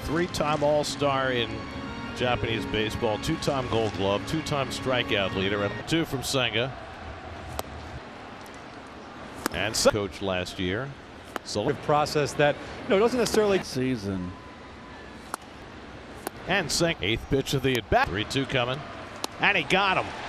three-time All-Star in Japanese baseball, two-time Gold Glove, two-time strikeout leader, and 2 from Senga. And coach last year. So process that doesn't necessarily season. And Senga, 8th pitch of the at-bat. 3-2 coming, and he got him.